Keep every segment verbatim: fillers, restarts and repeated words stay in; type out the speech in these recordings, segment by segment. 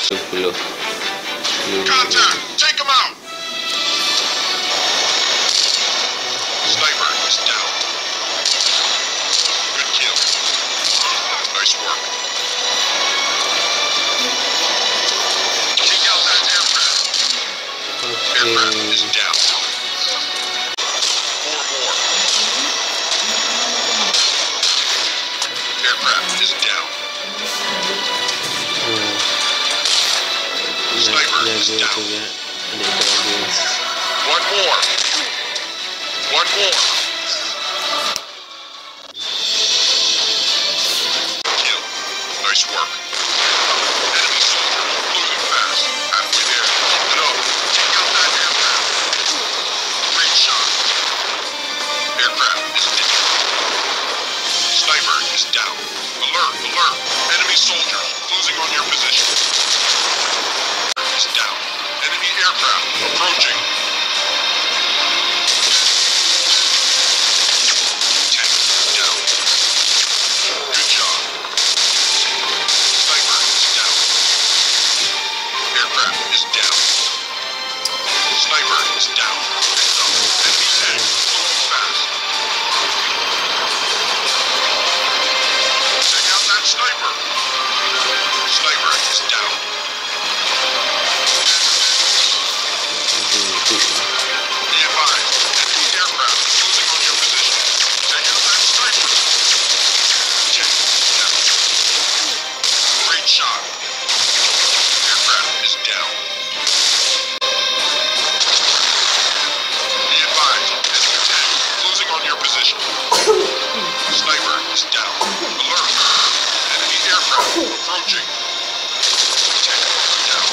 Below. Contact! Take him out! Sniper is down. Good kill. Nice work. Take out that aircraft. Okay. Aircraft is down. Four more. Aircraft is down. Hmm. Sniper Yeah, is yeah, down. yeah. Yes. One more. One more. Kill. Nice work. Enemy soldiers losing fast. Halfway there. Keep it up. Take out that aircraft. Great shot. Aircraft is destroyed. Sniper is down. Alert, alert. Enemy soldiers closing on your position. Is down. Enemy aircraft approaching. Tank down. Good job. Sniper is down. Aircraft is down. Sniper is down. Enemy tank moving fast. Take out that sniper. Sniper is down. Be advised, enemy aircraft closing on your position. Take out that sniper. Tank down. Great shot. Aircraft is down. Be advised, enemy tank closing on your position. Sniper is down. Alert. Enemy aircraft approaching. Tank down.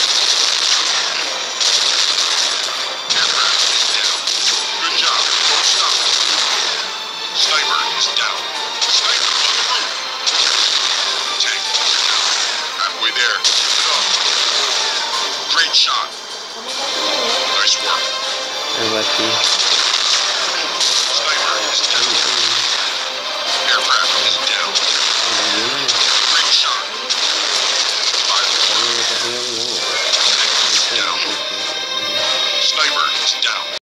Aircraft is down. Good job. Don't stop. Sniper is down. Sniper on the roof. Tank down. Halfway there. Keep it up. Great shot. Nice work. I'm lucky.